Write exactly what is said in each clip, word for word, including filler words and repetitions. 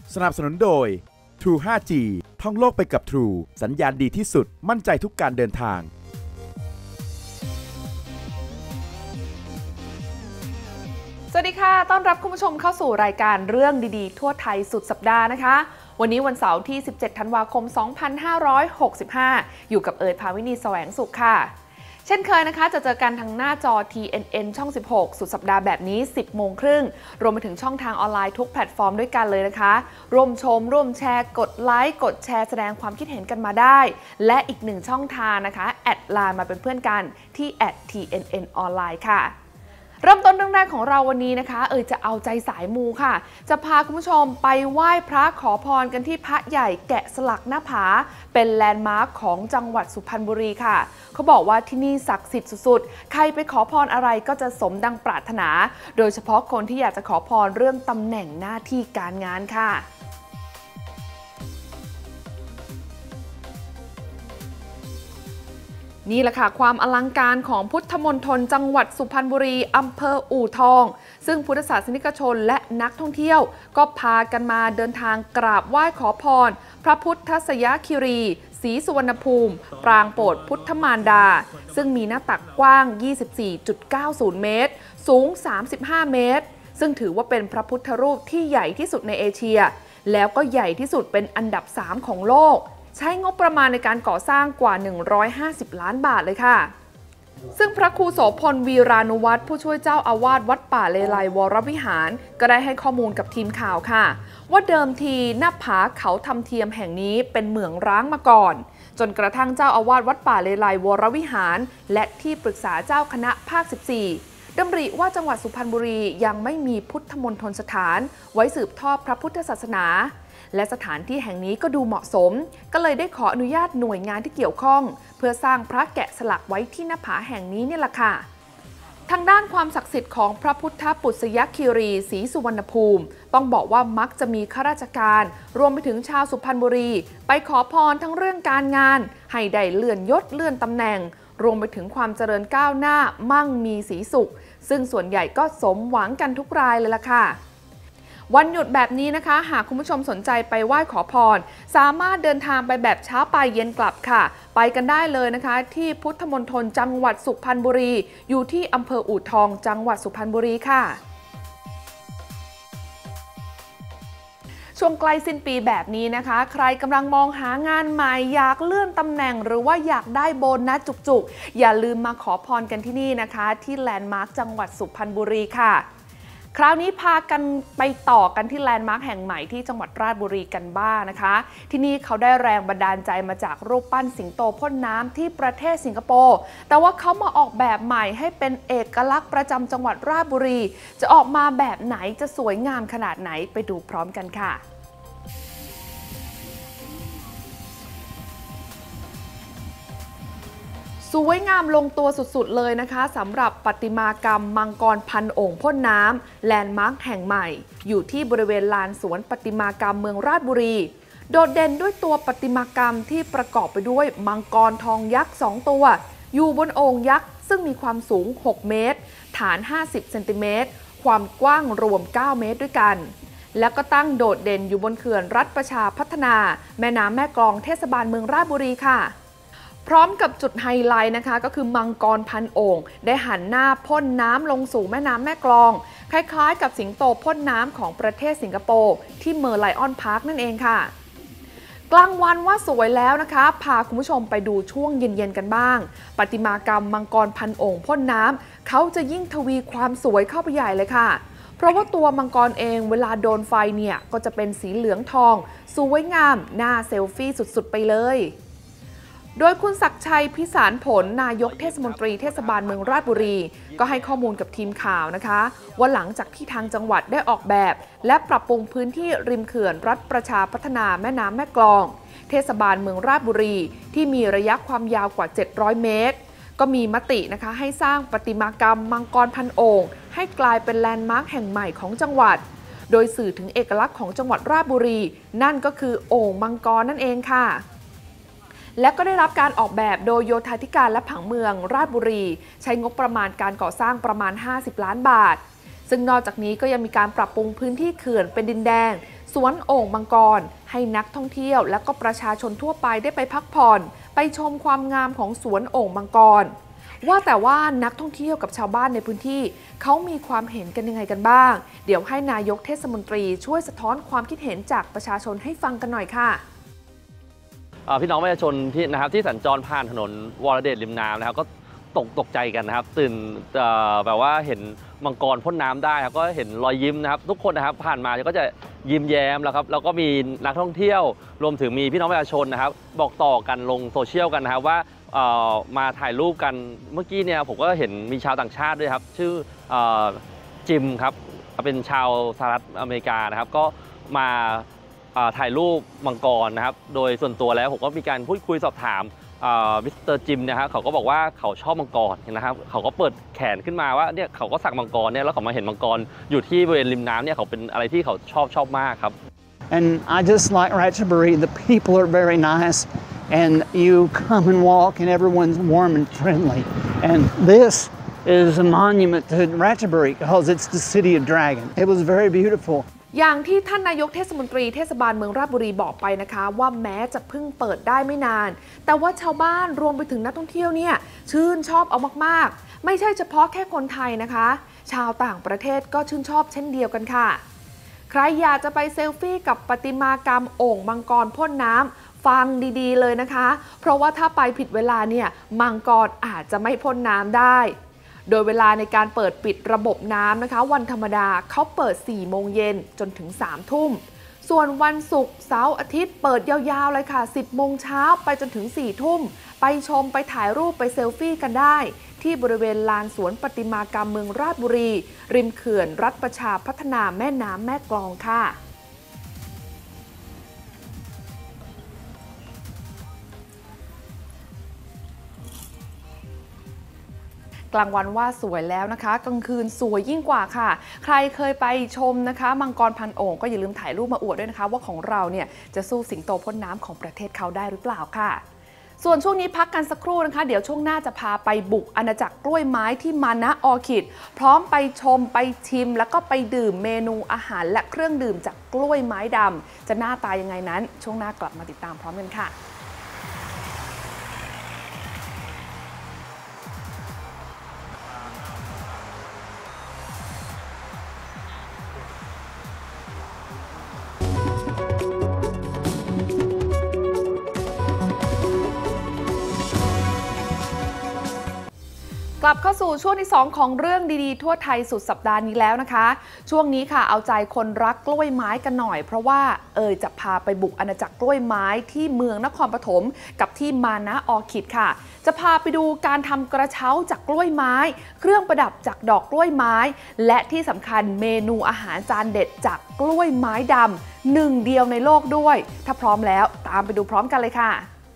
สนับสนุนโดย True ไฟว์จี ท่องโลกไปกับ True สัญญาณดีที่สุดมั่นใจทุกการเดินทางสวัสดีค่ะต้อนรับคุณผู้ชมเข้าสู่รายการเรื่องดีๆทั่วไทยสุดสัปดาห์นะคะวันนี้วันเสาร์ที่สิบเจ็ดธันวาคมสองพันห้าร้อยหกสิบห้าอยู่กับเอิร์ธภาวินีแสวงสุขค่ะเช่นเคยนะคะจะเจอกันทางหน้าจอ ที เอ็น เอ็น ช่องสิบหกสุดสัปดาห์แบบนี้ สิบโมงครึ่งรวมไปถึงช่องทางออนไลน์ทุกแพลตฟอร์มด้วยกันเลยนะคะร่วมชมร่วมแชร์กดไลค์กดแชร์แสดงความคิดเห็นกันมาได้และอีกหนึ่งช่องทางนะคะแอดไลน์มาเป็นเพื่อนกันที่ แอท ที เอ็น เอ็น ออนไลน์ค่ะเริ่มต้นเรื่องแรกของเราวันนี้นะคะเอ่ยจะเอาใจสายมูค่ะจะพาคุณผู้ชมไปไหว้พระขอพรกันที่พระใหญ่แกะสลักหน้าผาเป็นแลนด์มาร์คของจังหวัดสุพรรณบุรีค่ะเขาบอกว่าที่นี่ศักดิ์สิทธิ์สุดๆใครไปขอพรอะไรก็จะสมดังปรารถนาโดยเฉพาะคนที่อยากจะขอพรเรื่องตำแหน่งหน้าที่การงานค่ะนี่แหละค่ะความอลังการของพุทธมณฑลจังหวัดสุพรรณบุรีอำเภออู่ทองซึ่งพุทธศาสนิกชนและนักท่องเที่ยวก็พากันมาเดินทางกราบไหว้ขอพรพระพุทธสยคีรีศรีสุวรรณภูมิปรางโปรดพุทธมารดาซึ่งมีหน้าตักกว้าง ยี่สิบสี่จุดเก้าศูนย์ เมตรสูง สามสิบห้า เมตรซึ่งถือว่าเป็นพระพุทธรูปที่ใหญ่ที่สุดในเอเชียแล้วก็ใหญ่ที่สุดเป็นอันดับสามของโลกใช้งบประมาณในการก่อสร้างกว่าหนึ่งร้อยห้าสิบล้านบาทเลยค่ะซึ่งพระครูโสพลวีรานุวัตรผู้ช่วยเจ้าอาวาสวัดป่าเลไลวรวิหารก็ได้ให้ข้อมูลกับทีมข่าวค่ะว่าเดิมทีหน้าผาเขาทำเทียมแห่งนี้เป็นเหมืองร้างมาก่อนจนกระทั่งเจ้าอาวาสวัดป่าเลไลวรวิหารและที่ปรึกษาเจ้าคณะภาคสิบสี่ดำริว่าจังหวัดสุพรรณบุรียังไม่มีพุทธมณฑลสถานไว้สืบทอดพระพุทธศาสนาและสถานที่แห่งนี้ก็ดูเหมาะสมก็เลยได้ขออนุญาตหน่วยงานที่เกี่ยวข้องเพื่อสร้างพระแกะสลักไว้ที่หน้าผาแห่งนี้นี่แหละค่ะทางด้านความศักดิ์สิทธิ์ของพระพุทธปุษยคีรีศรีสุวรรณภูมิต้องบอกว่ามักจะมีข้าราชการรวมไปถึงชาวสุพรรณบุรีไปขอพรทั้งเรื่องการงานให้ได้เลื่อนยศเลื่อนตำแหน่งรวมไปถึงความเจริญก้าวหน้ามั่งมีสีสุขซึ่งส่วนใหญ่ก็สมหวังกันทุกรายเลยล่ะค่ะวันหยุดแบบนี้นะคะหากคุณผู้ชมสนใจไปไหว้ขอพรสามารถเดินทางไปแบบเช้าไปเย็นกลับค่ะไปกันได้เลยนะคะที่พุทธมณฑลจังหวัดสุพรรณบุรีอยู่ที่อำเภออู่ทองจังหวัดสุพรรณบุรีค่ะช่วงใกล้สิ้นปีแบบนี้นะคะใครกำลังมองหางานใหม่อยากเลื่อนตำแหน่งหรือว่าอยากได้โบนัสจุกๆอย่าลืมมาขอพรกันที่นี่นะคะที่แลนด์มาร์คจังหวัดสุพรรณบุรีค่ะคราวนี้พากันไปต่อกันที่แลนด์มาร์คแห่งใหม่ที่จังหวัดราชบุรีกันบ้างนะคะที่นี่เขาได้แรงบันดาลใจมาจากรูปปั้นสิงโตพ่นน้ำที่ประเทศสิงคโปร์แต่ว่าเขามาออกแบบใหม่ให้เป็นเอกลักษณ์ประจำจังหวัดราชบุรีจะออกมาแบบไหนจะสวยงามขนาดไหนไปดูพร้อมกันค่ะสวยงามลงตัวสุดๆเลยนะคะสำหรับประติมากรรมมังกรพันโอ่งพ่นน้ำแลนด์มาร์คแห่งใหม่อยู่ที่บริเวณลานสวนประติมากรรมเมืองราชบุรีโดดเด่นด้วยตัวประติมากรรมที่ประกอบไปด้วยมังกรทองยักษ์สองตัวอยู่บนโอ่งยักษ์ซึ่งมีความสูงหกเมตรฐานห้าสิบเซนติเมตรความกว้างรวมเก้าเมตรด้วยกันแล้วก็ตั้งโดดเด่นอยู่บนเขื่อนรัฐประชาพัฒนาแม่น้ำแม่กลองเทศบาลเมืองราชบุรีค่ะพร้อมกับจุดไฮไลท์นะคะก็คือมังกรพันโอ่งได้หันหน้าพ่นน้ำลงสู่แม่น้ำแม่กลองคล้ายๆกับสิงโตพ่นน้ำของประเทศสิงคโปร์ที่เมอร์ไลออนพาร์คนั่นเองค่ะกลางวันว่าสวยแล้วนะคะพาคุณผู้ชมไปดูช่วงเย็นๆกันบ้างประติมากรรมมังกรพันโอ่งพ่นน้ำเขาจะยิ่งทวีความสวยเข้าไปใหญ่เลยค่ะเพราะว่าตัวมังกรเองเวลาโดนไฟเนี่ยก็จะเป็นสีเหลืองทองสวยงามน่าเซลฟี่สุดๆไปเลยโดยคุณศักดิ์ชัยพิสารผลนายกเทศมนตรีเทศบาลเมืองราชบุรีก็ให้ข้อมูลกับทีมข่าวนะคะว่าหลังจากที่ทางจังหวัดได้ออกแบบและปรับปรุงพื้นที่ริมเขื่อนรัฐประชาพัฒนาแม่น้ำแม่กลองเทศบาลเมืองราชบุรีที่มีระยะความยาวกว่าเจ็ดร้อยเมตรก็มีมตินะคะให้สร้างประติมากรรมมังกรพันโอ่งให้กลายเป็นแลนด์มาร์คแห่งใหม่ของจังหวัดโดยสื่อถึงเอกลักษณ์ของจังหวัดราชบุรีนั่นก็คือโอ่งมังกรนั่นเองค่ะและก็ได้รับการออกแบบโดยโยธาธิการและผังเมืองราชบุรีใช้งบประมาณการก่อสร้างประมาณห้าสิบล้านบาทซึ่งนอกจากนี้ก็ยังมีการปรับปรุงพื้นที่เขื่อนเป็นดินแดงสวนโอ่งมังกรให้นักท่องเที่ยวและก็ประชาชนทั่วไปได้ไปพักผ่อนไปชมความงามของสวนโอ่งมังกรว่าแต่ว่านักท่องเที่ยวกับชาวบ้านในพื้นที่เขามีความเห็นกันยังไงกันบ้างเดี๋ยวให้นายกเทศมนตรีช่วยสะท้อนความคิดเห็นจากประชาชนให้ฟังกันหน่อยค่ะพี่น้องประชาชนที่นะครับที่สัญจรผ่านถนนวรเดชริมน้ำนะครับก็ตกตกใจกันนะครับตื่นแบบว่าเห็นมังกรพ่นน้ำได้ครับก็เห็นรอยยิ้มนะครับทุกคนนะครับผ่านมาก็จะยิ้มแย้มแล้วครับแล้วก็มีนักท่องเที่ยวรวมถึงมีพี่น้องประชาชนนะครับบอกต่อกันลงโซเชียลกันนะครับว่ามาถ่ายรูปกันเมื่อกี้เนี่ยผมก็เห็นมีชาวต่างชาติด้วยครับชื่อจิมครับเป็นชาวสหรัฐอเมริกานะครับก็มาถ่ายรูปมังกรนะครับโดยส่วนตัวแล้วผมก็มีการพูดคุยสอบถามมิสเตอร์จิมนะครับเขาก็บอกว่าเขาชอบมังกรนะครับเขาก็เปิดแขนขึ้นมาว่าเนี่ยเขาก็สักมังกรเนี่ยแล้วเขามาเห็นมังกรอยู่ที่บริเวณริมน้ำเนี่ยเขาเป็นอะไรที่เขาชอบชอบมากครับ And I just like Ratchaburi. The people are very nice, and you come and walk, and everyone's warm and friendly. And this is a monument to Ratchaburi because it's the city of dragon. It was very beautiful. อย่างที่ท่านนายกเทศมนตรีเทศบาลเมืองราชบุรีบอกไปนะคะว่าแม้จะเพิ่งเปิดได้ไม่นานแต่ว่าชาวบ้านรวมไปถึงนักท่องเที่ยวเนี่ยชื่นชอบเอามากๆไม่ใช่เฉพาะแค่คนไทยนะคะชาวต่างประเทศก็ชื่นชอบเช่นเดียวกันค่ะใครอยากจะไปเซลฟี่กับประติมากรรมโอ่งมังกรพ่นน้ำฟังดีๆเลยนะคะเพราะว่าถ้าไปผิดเวลาเนี่ยมังกรอาจจะไม่พ่นน้ำได้โดยเวลาในการเปิดปิดระบบน้ำนะคะวันธรรมดาเขาเปิดสี่โมงเย็นจนถึงสามทุ่มส่วนวันศุกร์เสาร์อาทิตย์เปิดยาวๆเลยค่ะสิบโมงเช้าไปจนถึงสี่ทุ่มไปชมไปถ่ายรูปไปเซลฟี่กันได้ที่บริเวณลานสวนประติมากรรมเมืองราชบุรีริมเขื่อนรัฐประชาพัฒนาแม่น้ำแม่กลองค่ะกลางวันว่าสวยแล้วนะคะกลางคืนสวยยิ่งกว่าค่ะใครเคยไปชมนะคะมังกรพันโอ่งก็อย่าลืมถ่ายรูปมาอวดด้วยนะคะว่าของเราเนี่ยจะสู้สิงโตพ่นน้ำของประเทศเขาได้หรือเปล่าค่ะส่วนช่วงนี้พักกันสักครู่นะคะเดี๋ยวช่วงหน้าจะพาไปบุกอาณาจักรกล้วยไม้ที่มานะออร์คิดพร้อมไปชมไปชิมแล้วก็ไปดื่มเมนูอาหารและเครื่องดื่มจากกล้วยไม้ดำจะหน้าตายังไงนั้นช่วงหน้ากลับมาติดตามพร้อมกันค่ะกลับเข้าสู่ช่วงที่สองของเรื่องดีๆทั่วไทยสุดสัปดาห์นี้แล้วนะคะช่วงนี้ค่ะเอาใจคนรักกล้วยไม้กันหน่อยเพราะว่าเอยจะพาไปบุกอาณาจักรกล้วยไม้ที่เมืองนครปฐมกับที่มานะออร์คิดค่ะจะพาไปดูการทำกระเช้าจากกล้วยไม้เครื่องประดับจากดอกกล้วยไม้และที่สำคัญเมนูอาหารจานเด็ดจากกล้วยไม้ดำหนึ่งเดียวในโลกด้วยถ้าพร้อมแล้วตามไปดูพร้อมกันเลยค่ะ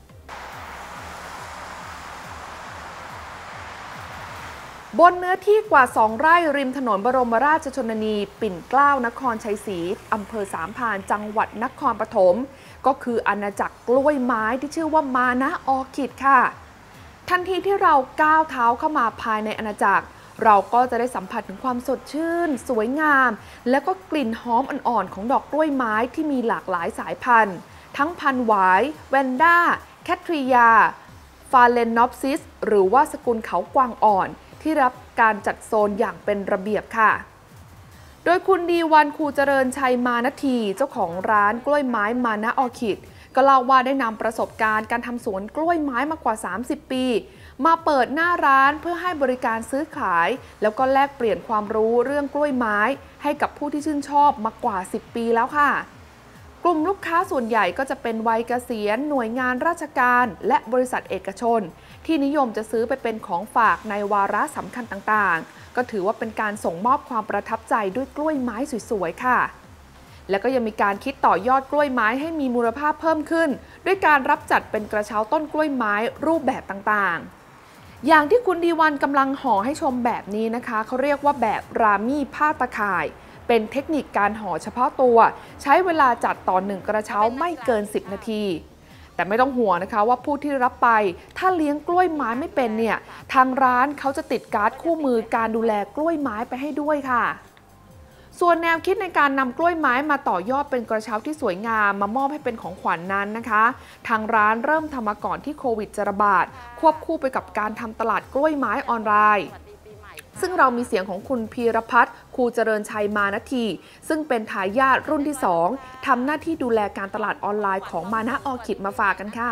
บนเนื้อที่กว่าสองไร่ริมถนนบรมราชชนนีปิ่นเกล้านครชัยศรีอำเภอสามพรานจังหวัดนครปฐมก็คืออาณาจักรกล้วยไม้ที่ชื่อว่ามานะออร์คิดค่ะทันทีที่เราก้าวเท้าเข้ามาภายในอาณาจักรเราก็จะได้สัมผัสถึงความสดชื่นสวยงามและก็กลิ่นหอมอ่อนๆของดอกกล้วยไม้ที่มีหลากหลายสายพันธุ์ทั้งพันธุ์หวายแวนด้าแคทริยาฟาเลนอปซิสหรือว่าสกุลเขากวางอ่อนที่รับการจัดโซนอย่างเป็นระเบียบค่ะโดยคุณดีวันครูเจริญชัยมานาทีเจ้าของร้านกล้วยไม้มานะออร์คิดก็เล่าว่าได้นำประสบการณ์การทำสวนกล้วยไม้มากว่าสามสิบปีมาเปิดหน้าร้านเพื่อให้บริการซื้อขายแล้วก็แลกเปลี่ยนความรู้เรื่องกล้วยไม้ให้กับผู้ที่ชื่นชอบมากว่าสิบปีแล้วค่ะกลุ่มลูกค้าส่วนใหญ่ก็จะเป็นวัยเกษียณหน่วยงานราชการและบริษัทเอกชนที่นิยมจะซื้อไปเป็นของฝากในวาระสำคัญต่างๆก็ถือว่าเป็นการส่งมอบความประทับใจด้วยกล้วยไม้สวยๆค่ะและก็ยังมีการคิดต่อยอดกล้วยไม้ให้มีมูลค่าเพิ่มขึ้นด้วยการรับจัดเป็นกระเช้าต้นกล้วยไม้รูปแบบต่างๆอย่างที่คุณดีวันกำลังห่อให้ชมแบบนี้นะคะเขาเรียกว่าแบบรามี่ผ้าตะข่ายเป็นเทคนิคการห่อเฉพาะตัวใช้เวลาจัดต่อหนึ่งกระเช้าไม่เกินสิบนาทีแต่ไม่ต้องห่วงนะคะว่าผู้ที่รับไปถ้าเลี้ยงกล้วยไม้ไม่เป็นเนี่ยทางร้านเขาจะติดการ์ดคู่มือการดูแลกล้วยไม้ไปให้ด้วยค่ะส่วนแนวคิดในการนำกล้วยไม้มาต่อยอดเป็นกระเช้าที่สวยงามมามอบให้เป็นของขวัญ น, นั้นนะคะทางร้านเริ่มทำมาก่อนที่โควิดจะระบาดควบคู่ไปกับการทำตลาดกล้วยไม้ออนไลน์ซึ่งเรามีเสียงของคุณพีรพัฒน์ครูเจริญชัยมานาทีซึ่งเป็นทายาทรุ่นที่สองทำหน้าที่ดูแลการตลาดออนไลน์ของมานะออร์คิดมาฝากกันค่ะ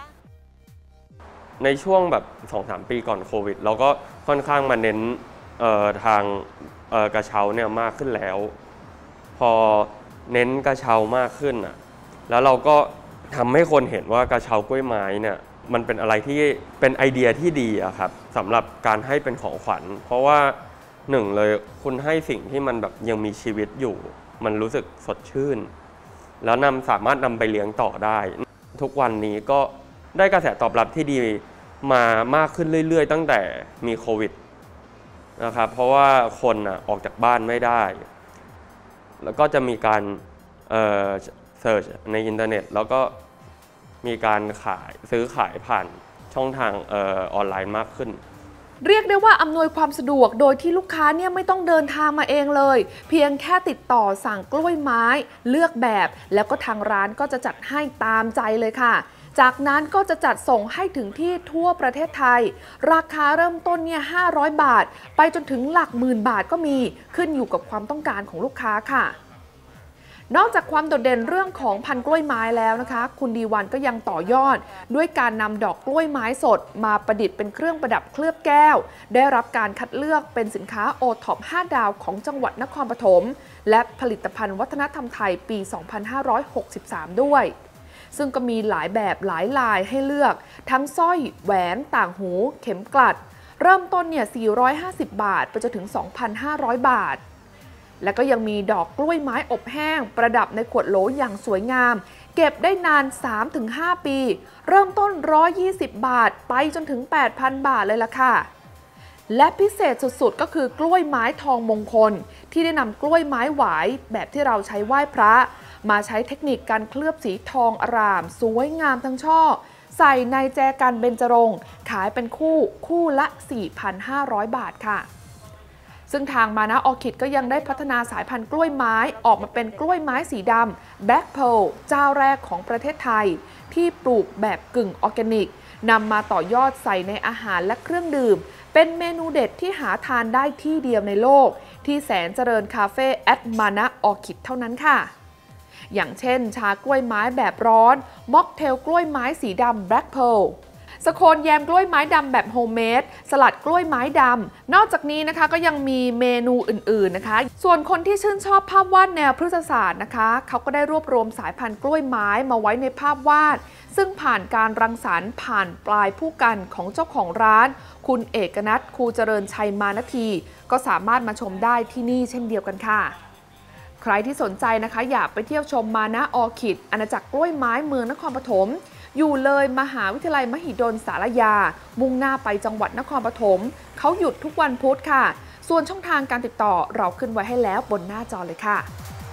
ในช่วงแบบ สองถึงสาม ปีก่อนโควิดเราก็ค่อนข้างมาเน้นทางกระเช้าเนี่ยมากขึ้นแล้วพอเน้นกระเช้ามากขึ้นอ่ะแล้วเราก็ทำให้คนเห็นว่ากระเช้ากล้วยไม้เนี่ยมันเป็นอะไรที่เป็นไอเดียที่ดีอะครับสำหรับการให้เป็นของขวัญเพราะว่าหนึ่งเลยคุณให้สิ่งที่มันแบบยังมีชีวิตอยู่มันรู้สึกสดชื่นแล้วนำสามารถนำไปเลี้ยงต่อได้ทุกวันนี้ก็ได้กระแสตอบรับที่ดีมามากขึ้นเรื่อยๆตั้งแต่มีโควิดนะครับเพราะว่าคนอ่ะออกจากบ้านไม่ได้แล้วก็จะมีการเอ่อเสิร์ชในอินเทอร์เน็ตแล้วก็มีการขายซื้อขายผ่านช่องทางเอ่อออนไลน์มากขึ้นเรียกได้ว่าอำนวยความสะดวกโดยที่ลูกค้าเนี่ยไม่ต้องเดินทางมาเองเลยเพียงแค่ติดต่อสั่งกล้วยไม้เลือกแบบแล้วก็ทางร้านก็จะจัดให้ตามใจเลยค่ะจากนั้นก็จะจัดส่งให้ถึงที่ทั่วประเทศไทยราคาเริ่มต้นเนี่ยห้าร้อยบาทไปจนถึงหลักหมื่นบาทก็มีขึ้นอยู่กับความต้องการของลูกค้าค่ะนอกจากความโดดเด่นเรื่องของพันธุ์กล้วยไม้แล้วนะคะคุณดีวันก็ยังต่อยอดด้วยการนำดอกกล้วยไม้สดมาประดิษฐ์เป็นเครื่องประดับเคลือบแก้วได้รับการคัดเลือกเป็นสินค้าโอท็อปห้าดาวของจังหวัดนครปฐมและผลิตภัณฑ์วัฒนธรรมไทยปี สองพันห้าร้อยหกสิบสาม ด้วยซึ่งก็มีหลายแบบหลายลายให้เลือกทั้งสร้อยแหวนต่างหูเข็มกลัดเริ่มต้นเนี่ยสี่ร้อยห้าสิบบาทไปจนถึง สองพันห้าร้อย บาทและก็ยังมีดอกกล้วยไม้อบแห้งประดับในขวดโหลอย่างสวยงามเก็บได้นาน สามถึงห้า ปีเริ่มต้นหนึ่งร้อยยี่สิบบาทไปจนถึง แปดพัน บาทเลยล่ะค่ะและพิเศษสุดๆก็คือกล้วยไม้ทองมงคลที่ได้นำกล้วยไม้หวายแบบที่เราใช้ไหว้พระมาใช้เทคนิคการเคลือบสีทองอร่ามสวยงามทั้งช่อใส่ในแจกันเบญจรงค์ขายเป็นคู่คู่ละ สี่พันห้าร้อย บาทค่ะซึ่งทางมานะออร์คิดก็ยังได้พัฒนาสายพันธุ์กล้วยไม้ออกมาเป็นกล้วยไม้สีดำ Black Pearl เจ้าแรกของประเทศไทยที่ปลูกแบบกึ่งออร์แกนิกนำมาต่อยอดใส่ในอาหารและเครื่องดื่มเป็นเมนูเด็ดที่หาทานได้ที่เดียวในโลกที่แสนเจริญคาเฟ่แอดมานะออร์คิดเท่านั้นค่ะอย่างเช่นชากล้วยไม้แบบร้อนม็อกเทลกล้วยไม้สีดำ Black Pearl สโคนแยมกล้วยไม้ดำแบบโฮมเมดสลัดกล้วยไม้ดำนอกจากนี้นะคะก็ยังมีเมนูอื่นๆนะคะส่วนคนที่ชื่นชอบภาพวาดแนวพฤกษศาสตร์นะคะเขาก็ได้รวบรวมสายพันธุ์กล้วยไม้มาไว้ในภาพวาดซึ่งผ่านการรังสรรค์ผ่านปลายผู้กันของเจ้าของร้านคุณเอกนัทครูเจริญชัยมานาทีก็สามารถมาชมได้ที่นี่เช่นเดียวกันค่ะใครที่สนใจนะคะอยากไปเที่ยวชมมานะออร์คิดอาณาจักรกล้วยไม้เมืองนครปฐมอยู่เลยมหาวิทยาลัยมหิดลสารยามุ่งหน้าไปจังหวัดนครปฐมเขาหยุดทุกวันพุธค่ะส่วนช่องทางการติดต่อเราขึ้นไว้ให้แล้วบนหน้าจอเลยค่ะ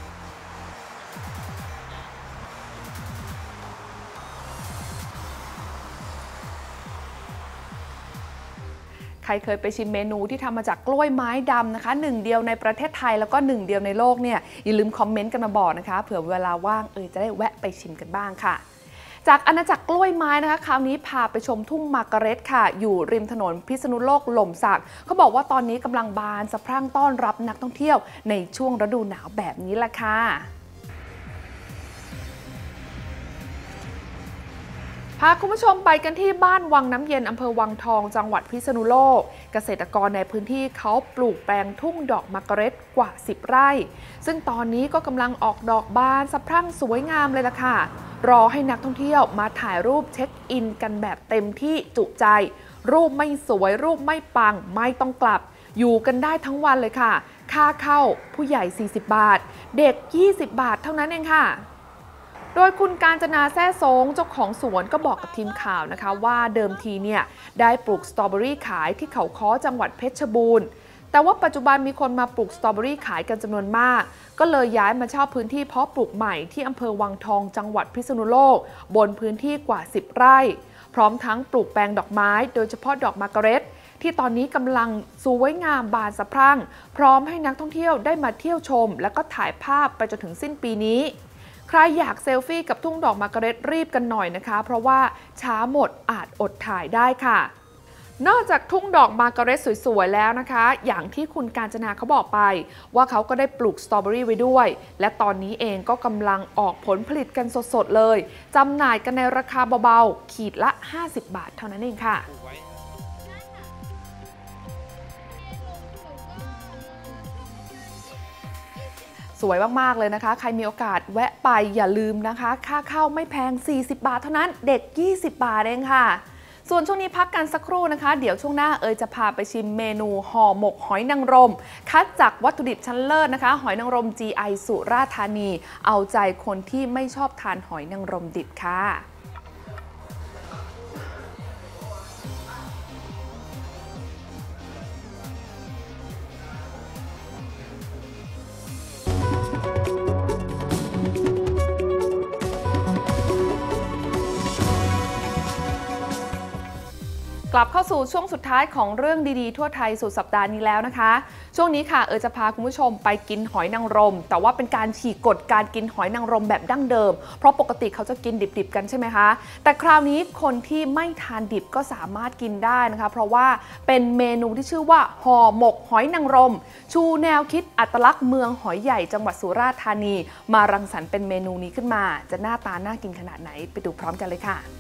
ใครเคยไปชิมเมนูที่ทำมาจากกล้วยไม้ดำนะคะหนึ่งเดียวในประเทศไทยแล้วก็หนึ่งเดียวในโลกเนี่ยอย่าลืมคอมเมนต์กันมาบอกนะคะเผื่อเวลาว่างเออจะได้แวะไปชิมกันบ้างค่ะจากอาณาจักรกล้วยไม้นะคะคราวนี้พาไปชมทุ่งมาร์การ์เร็ตค่ะอยู่ริมถนนพิษณุโลกหล่มสักเขาบอกว่าตอนนี้กำลังบานสะพรั่งต้อนรับนักท่องเที่ยวในช่วงฤดูหนาวแบบนี้แหละค่ะพาคุณผู้ชมไปกันที่บ้านวังน้ำเย็นอำเภอวังทองจังหวัดพิษณุโลกเกษตรกรในพื้นที่เขาปลูกแปลงทุ่งดอกมาร์การ์เร็ตกว่าสิบไร่ซึ่งตอนนี้ก็กำลังออกดอกบานสะพรั่งสวยงามเลยล่ะค่ะรอให้นักท่องเที่ยวมาถ่ายรูปเช็คอินกันแบบเต็มที่จุใจรูปไม่สวยรูปไม่ปังไม่ต้องกลับอยู่กันได้ทั้งวันเลยค่ะค่าเข้าผู้ใหญ่สี่สิบบาทเด็กยี่สิบบาทเท่านั้นเองค่ะโดยคุณกาญจนาแซ่ซงเจ้าของสวนก็บอกกับทีมข่าวนะคะว่าเดิมทีเนี่ยได้ปลูกสตรอเบอรี่ขายที่เขาค้อจังหวัดเพชรบูรณ์แต่ว่าปัจจุบันมีคนมาปลูกสตรอเบอรี่ขายกันจำนวนมากก็เลยย้ายมาเช่าพื้นที่เพาะปลูกใหม่ที่อำเภอวังทองจังหวัดพิษณุโลกบนพื้นที่กว่าสิบไร่พร้อมทั้งปลูกแปลงดอกไม้โดยเฉพาะดอกมาร์การ์เร็ตที่ตอนนี้กำลังสวยงามบานสะพรั่งพร้อมให้นักท่องเที่ยวได้มาเที่ยวชมและก็ถ่ายภาพไปจนถึงสิ้นปีนี้ใครอยากเซลฟี่กับทุ่งดอกมาร์การเร็ตรีบกันหน่อยนะคะเพราะว่าช้าหมดอาจอดถ่ายได้ค่ะนอกจากทุ่งดอกมาร์การเร็ตสวยๆแล้วนะคะอย่างที่คุณกาญจนาเขาบอกไปว่าเขาก็ได้ปลูกสตรอเบอรี่ไว้ด้วยและตอนนี้เองก็กำลังออกผลผลิตกันสดๆเลยจำหน่ายกันในราคาเบาๆขีดละห้าสิบบาทเท่านั้นเองค่ะสวยมากๆเลยนะคะใครมีโอกาสแวะไปอย่าลืมนะคะค่าเข้าไม่แพงสี่สิบบาทเท่านั้นเด็กยี่สิบบาทเองค่ะส่วนช่วงนี้พักกันสักครู่นะคะเดี๋ยวช่วงหน้าเอยจะพาไปชิมเมนูห่อหมกหอยนางรมคัดจากวัตถุดิบชั้นเลิศนะคะหอยนางรม จี ไอ สุราษฎร์ธานีเอาใจคนที่ไม่ชอบทานหอยนางรมดิบค่ะกลับเข้าสู่ช่วงสุดท้ายของเรื่องดีๆทั่วไทยสุดสัปดาห์นี้แล้วนะคะช่วงนี้ค่ะเออจะพาคุณผู้ชมไปกินหอยนางรมแต่ว่าเป็นการฉีกกฎการกินหอยนางรมแบบดั้งเดิมเพราะปกติเขาจะกินดิบๆกันใช่ไหมคะแต่คราวนี้คนที่ไม่ทานดิบก็สามารถกินได้นะคะเพราะว่าเป็นเมนูที่ชื่อว่าห่อหมกหอยนางรมชูแนวคิดอัตลักษณ์เมืองหอยใหญ่จังหวัดสุราษฎร์ธานีมารังสรรค์เป็นเมนูนี้ขึ้นมาจะหน้าตาน่ากินขนาดไหนไปดูพร้อมกันเลยค่ะ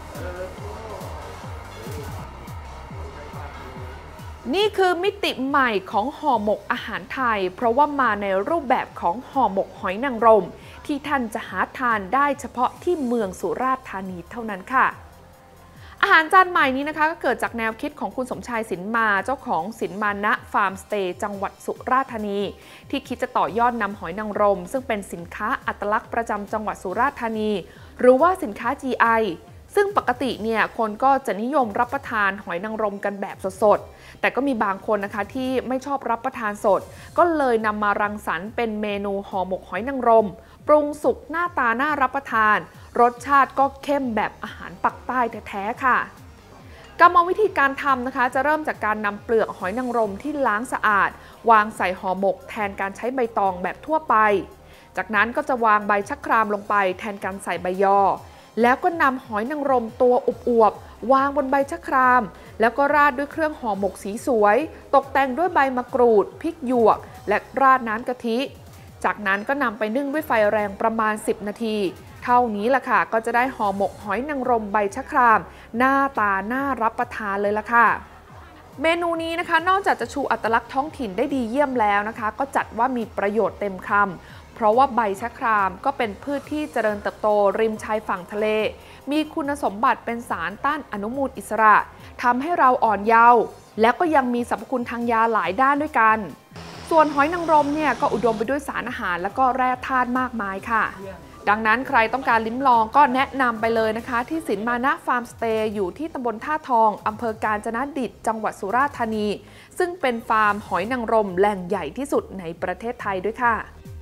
นี่คือมิติใหม่ของห่อหมกอาหารไทยเพราะว่ามาในรูปแบบของห่อหมกหอยนางรมที่ท่านจะหาทานได้เฉพาะที่เมืองสุราษฎร์ธานีเท่านั้นค่ะอาหารจานใหม่นี้นะคะก็เกิดจากแนวคิดของคุณสมชายสินมาเจ้าของสินมานะฟาร์มสเตย์จังหวัดสุราษฎร์ธานีที่คิดจะต่อยอดนำหอยนางรมซึ่งเป็นสินค้าอัตลักษณ์ประจำจังหวัดสุราษฎร์ธานีหรือว่าสินค้า จี ไอซึ่งปกติเนี่ยคนก็จะนิยมรับประทานหอยนางรมกันแบบสดๆแต่ก็มีบางคนนะคะที่ไม่ชอบรับประทานสดก็เลยนำมารังสรรค์เป็นเมนูห่อหมกหอยนางรมปรุงสุกหน้าตาน่ารับประทานรสชาติก็เข้มแบบอาหารปักใต้แท้ๆค่ะกรรมวิธีการทำนะคะจะเริ่มจากการนำเปลือกหอยนางรมที่ล้างสะอาดวางใส่ห่อหมกแทนการใช้ใบตองแบบทั่วไปจากนั้นก็จะวางใบชะครามลงไปแทนการใส่ใบยอแล้วก็นำหอยนางรมตัวอวบๆวางบนใบชะครามแล้วก็ราดด้วยเครื่องห่อหมกสีสวยตกแต่งด้วยใบมะกรูดพริกหยวกและราดน้ำกะทิจากนั้นก็นำไปนึ่งด้วยไฟแรงประมาณสิบนาทีเท่านี้ล่ะค่ะก็จะได้ห่อหมกหอยนางรมใบชะครามหน้าตาน่ารับประทานเลยล่ะค่ะเมนูนี้นะคะนอกจากจะชูอัตลักษณ์ท้องถิ่นได้ดีเยี่ยมแล้วนะคะก็จัดว่ามีประโยชน์เต็มคำเพราะว่าใบชะครามก็เป็นพืชที่เจริญเติบโตริมชายฝั่งทะเลมีคุณสมบัติเป็นสารต้านอนุมูลอิสระทำให้เราอ่อนเยาว์แล้วก็ยังมีสรรพคุณทางยาหลายด้านด้วยกันส่วนหอยนางรมเนี่ยก็อุดมไปด้วยสารอาหารและก็แร่ธาตุมากมายค่ะดังนั้นใครต้องการลิ้มลองก็แนะนำไปเลยนะคะที่สินมานะฟาร์มสเตย์อยู่ที่ตำบลท่าทองอำเภอกาญจนดิตจังหวัดสุราษฎร์ธานีซึ่งเป็นฟาร์มหอยนางรมแหล่งใหญ่ที่สุดในประเทศไทยด้วยค่ะ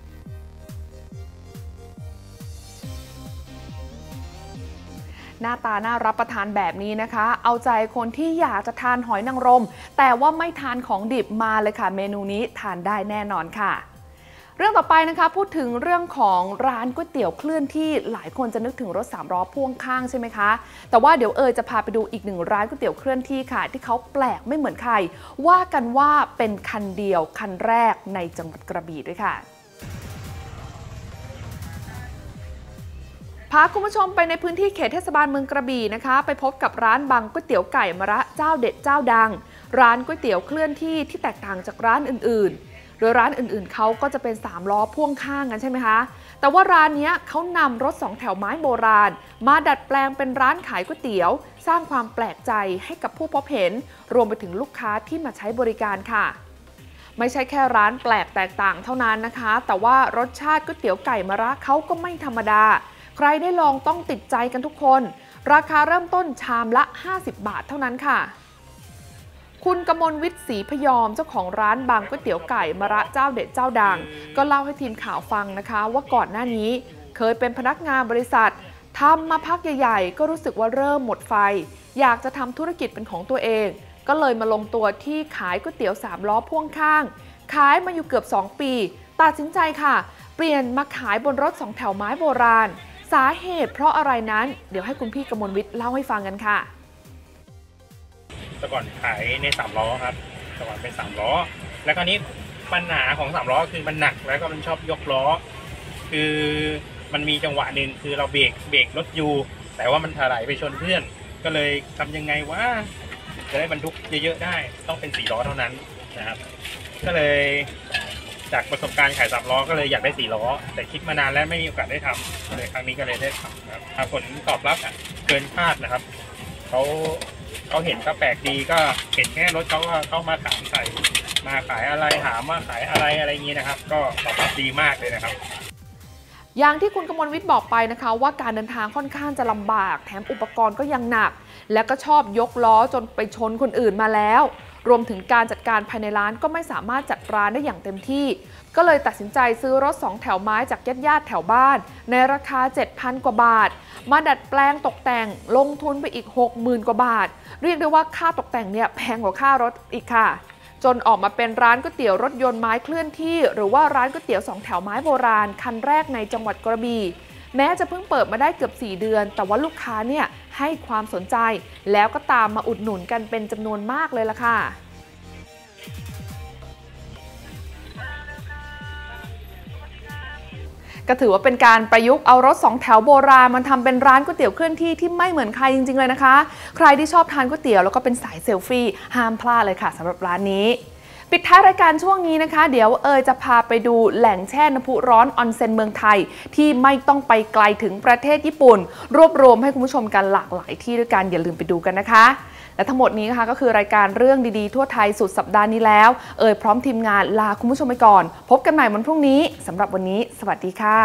หน้าตาน่ารับประทานแบบนี้นะคะเอาใจคนที่อยากจะทานหอยนางรมแต่ว่าไม่ทานของดิบมาเลยค่ะเมนูนี้ทานได้แน่นอนค่ะเรื่องต่อไปนะคะพูดถึงเรื่องของร้านก๋วยเตี๋ยวเคลื่อนที่หลายคนจะนึกถึงรถสามล้อพ่วงข้างใช่ไหมคะแต่ว่าเดี๋ยวเอ๋ยจะพาไปดูอีกหนึ่งร้านก๋วยเตี๋ยวเคลื่อนที่ค่ะที่เขาแปลกไม่เหมือนใครว่ากันว่าเป็นคันเดียวคันแรกในจังหวัดกระบี่ด้วยค่ะพาคุณผู้ชมไปในพื้นที่เขตเทศบาลเมืองกระบี่นะคะไปพบกับร้านบังก๋วยเตี๋ยวไก่มะระเจ้าเด็ดเจ้าดังร้านก๋วยเตี๋ยวเคลื่อนที่ที่แตกต่างจากร้านอื่นๆโดยร้านอื่นๆเขาก็จะเป็นสามล้อพ่วงข้างกันใช่ไหมคะแต่ว่าร้านนี้เขานำรถสองแถวไม้โบราณมาดัดแปลงเป็นร้านขายก๋วยเตี๋ยวสร้างความแปลกใจให้กับผู้พบเห็นรวมไปถึงลูกค้าที่มาใช้บริการค่ะไม่ใช่แค่ร้านแปลกแตกต่างเท่านั้นนะคะแต่ว่ารสชาติก๋วยเตี๋ยวไก่มะระเขาก็ไม่ธรรมดาใครได้ลองต้องติดใจกันทุกคนราคาเริ่มต้นชามละห้าสิบบาทเท่านั้นค่ะคุณกมลวิทย์ศรีพยอมเจ้าของร้านบางก๋วยเตี๋ยวไก่มะระเจ้าเด็ดเจ้าดังก็เล่าให้ทีมข่าวฟังนะคะว่าก่อนหน้านี้เคยเป็นพนักงานบริษัททำมาพักใหญ่ๆก็รู้สึกว่าเริ่มหมดไฟอยากจะทำธุรกิจเป็นของตัวเองก็เลยมาลงตัวที่ขายก๋วยเตี๋ยวสามล้อพ่วงข้างขายมาอยู่เกือบสองปีตัดสินใจค่ะเปลี่ยนมาขายบนรถสองแถวไม้โบราณสาเหตุเพราะอะไรนั้นเดี๋ยวให้คุณพี่กมลวิทย์เล่าให้ฟังกันค่ะแต่ก่อนขายในสามล้อครับแต่ก่อนเป็นสามล้อแล้วก็นี้ปัญหาของสามล้อคือมันหนักแล้วก็มันชอบยกล้อคือมันมีจังหวะหนึ่งคือเราเบรกเบรกรถอยู่แต่ว่ามันถลายไปชนเพื่อนก็เลยทำยังไงว่าจะได้บรรทุกเยอะๆได้ต้องเป็นสี่ล้อเท่านั้นนะครับก็เลยจากประสบการณ์ขายสามล้อก็เลยอยากได้สี่ล้อแต่คิดมานานแล้วไม่มีโอกาสได้ทำเลยครั้งนี้ก็เลยได้ทำครับผลตอบรับเกินคาดนะครับเขาเขาเห็นก็แปลกดีก็เห็นแค่รถเขาก็เข้ามาถามใส่มาขายอะไรถามว่าขายอะไรอะไรอย่างนี้นะครับก็ตอบรับดีมากเลยนะครับอย่างที่คุณกมลวิทย์บอกไปนะคะว่าการเดินทางค่อนข้างจะลำบากแถมอุปกรณ์ก็ยังหนักและก็ชอบยกล้อจนไปชนคนอื่นมาแล้วรวมถึงการจัดการภายในร้านก็ไม่สามารถจัดร้านได้อย่างเต็มที่ก็เลยตัดสินใจซื้อรถสองแถวไม้จากญาติๆแถวบ้านในราคา เจ็ดพัน กว่าบาทมาดัดแปลงตกแต่งลงทุนไปอีก หกหมื่น กว่าบาทเรียกได้ว่าค่าตกแต่งเนี่ยแพงกว่าค่ารถอีกค่ะจนออกมาเป็นร้านก๋วยเตี๋ยวรถยนต์ไม้เคลื่อนที่หรือว่าร้านก๋วยเตี๋ยวสองแถวไม้โบราณคันแรกในจังหวัดกระบี่แม้จะเพิ่งเปิดมาได้เกือบสี่เดือนแต่ว่าลูกค้าเนี่ยให้ความสนใจแล้วก็ตามมาอุดหนุนกันเป็นจำนวนมากเลยล่ะค่ะก็ถือว่าเป็นการประยุกต์เอารถสองแถวโบราณมันทำเป็นร้านก๋วยเตี๋ยวเคลื่อนที่ที่ไม่เหมือนใครจริงๆเลยนะคะใครที่ชอบทานก๋วยเตี๋ยวแล้วก็เป็นสายเซลฟี่ห้ามพลาดเลยค่ะสำหรับร้านนี้ปิดท้ายรายการช่วงนี้นะคะเดี๋ยวเอ๋ยจะพาไปดูแหล่งแช่น้ำพุร้อนออนเซ็นเมืองไทยที่ไม่ต้องไปไกลถึงประเทศญี่ปุ่นรวบรวมให้คุณผู้ชมกันหลากหลายที่ด้วยกันอย่าลืมไปดูกันนะคะและทั้งหมดนี้นะคะก็คือรายการเรื่องดีๆทั่วไทยสุดสัปดาห์นี้แล้วเอ๋ยพร้อมทีมงานลาคุณผู้ชมไปก่อนพบกันใหม่วันพรุ่งนี้สำหรับวันนี้สวัสดีค่ะ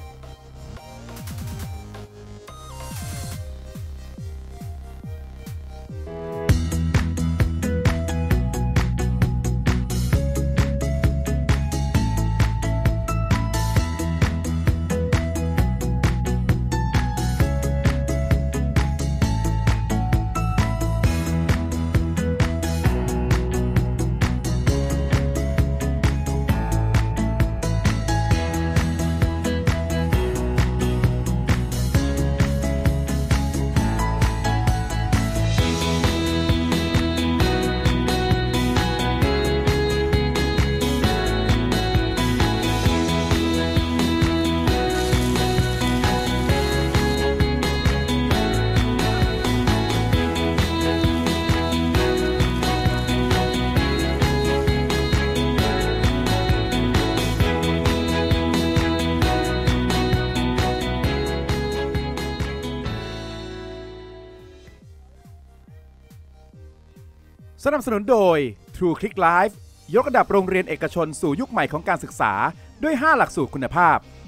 สนับสนุนโดย True Click Life ยกระดับโรงเรียนเอกชนสู่ยุคใหม่ของการศึกษาด้วยห้าหลักสูตรคุณภาพ